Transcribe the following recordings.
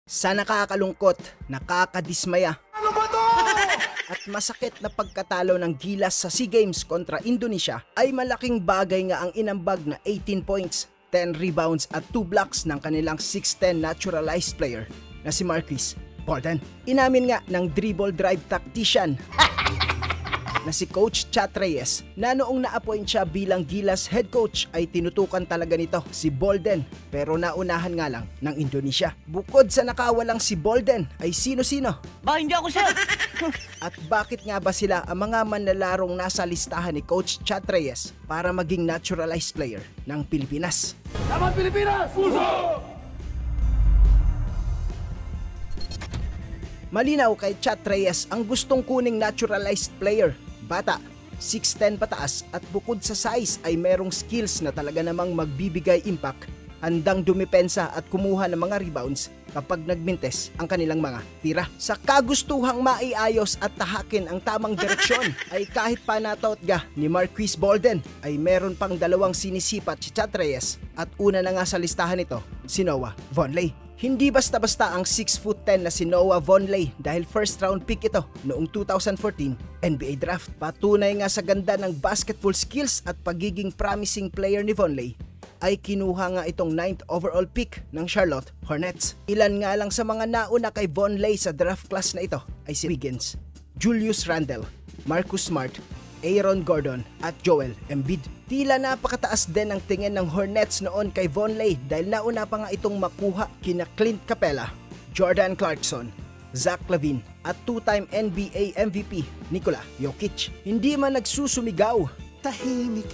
Sa nakakalungkot, nakakadismaya Ano ba to? at masakit na pagkatalo ng Gilas sa SEA Games kontra Indonesia ay malaking bagay nga ang inambag na 18 points, 10 rebounds at 2 blocks ng kanilang 6'10 naturalized player na si Marquis Bolden. Inamin nga ng dribble drive tactician na si Coach Chat Reyes na noong na-appoint siya bilang Gilas head coach ay tinutukan talaga nito si Bolden, pero naunahan nga lang ng Indonesia. Bukod sa nakawalang si Bolden ay sino-sino? Ba, hindi ako sir. At bakit nga ba sila ang mga manlalarong nasa listahan ni Coach Chat Reyes para maging naturalized player ng Pilipinas? Laban Pilipinas! Puso! Malinaw kay Chat Reyes ang gustong kuning naturalized player. Bata, 6'10 pataas at bukod sa size ay merong skills na talaga namang magbibigay impact, handang dumipensa at kumuha ng mga rebounds kapag nagmintes ang kanilang mga tira. Sa kagustuhang maiayos at tahakin ang tamang direksyon ay kahit panataotga ni Marquis Bolden ay meron pang dalawang sinisipat si Chat Reyes at una na nga sa listahan nito si Noah Vonleh. Hindi basta-basta ang 6'10" na si Noah Vonleh dahil first round pick ito noong 2014 NBA draft. Patunay nga sa ganda ng basketball skills at pagiging promising player ni Vonleh ay kinuha nga itong 9th overall pick ng Charlotte Hornets. Ilan nga lang sa mga nauna kay Vonleh sa draft class na ito ay si Wiggins, Julius Randle, Marcus Smart, Aaron Gordon at Joel Embiid. Tila napakataas din ang tingin ng Hornets noon kay Vonleh dahil nauna pa nga itong makuha kina Clint Capela, Jordan Clarkson, Zach LaVine at two-time NBA MVP Nikola Jokic. Hindi man nagsusumigaw, tahimik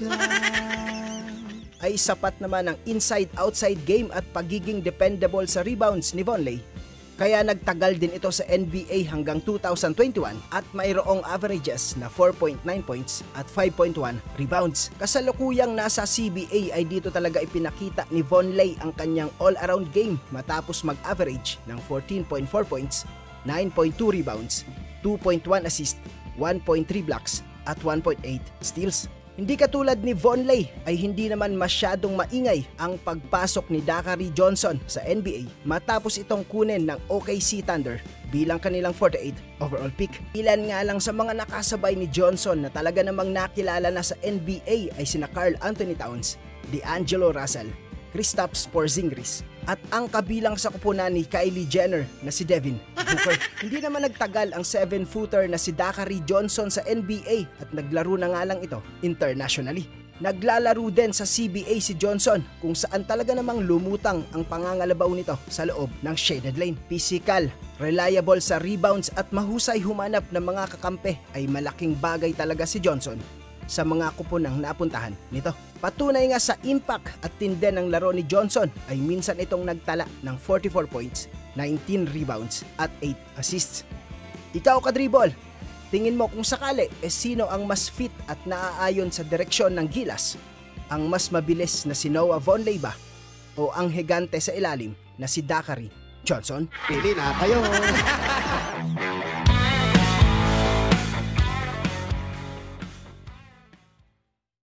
ay sapat naman ang inside-outside game at pagiging dependable sa rebounds ni Vonleh. Kaya nagtagal din ito sa NBA hanggang 2021 at mayroong averages na 4.9 points at 5.1 rebounds. Kasalukuyang nasa CBA ay dito talaga ipinakita ni Vonleh ang kanyang all-around game matapos mag-average ng 14.4 points, 9.2 rebounds, 2.1 assist, 1.3 blocks at 1.8 steals. Hindi katulad ni Vonleh ay hindi naman masyadong maingay ang pagpasok ni Dakari Johnson sa NBA matapos itong kunin ng OKC Thunder bilang kanilang 48 overall pick. Ilan nga lang sa mga nakasabay ni Johnson na talaga namang nakilala na sa NBA ay sina Karl Anthony Towns, D'Angelo Russell, Kristaps Porzingis at ang kabilang sa kupunan ni Kylie Jenner na si Devin Booker. Hindi naman nagtagal ang 7-footer na si Dakari Johnson sa NBA at naglaro na nga lang ito internationally. Naglalaro din sa CBA si Johnson kung saan talaga namang lumutang ang pangangalabaw nito sa loob ng shaded lane. Physical, reliable sa rebounds at mahusay humanap ng mga kakampi ay malaking bagay talaga si Johnson sa mga kupunang napuntahan nito. Patunay nga sa impact at tinde ng laro ni Johnson ay minsan itong nagtala ng 44 points, 19 rebounds at 8 assists. Ikaw ka-dribble, tingin mo kung sakali sino ang mas fit at naaayon sa direksyon ng Gilas? Ang mas mabilis na si Noah Vonleh ba? O ang higante sa ilalim na si Dakari Johnson? Pili na kayo!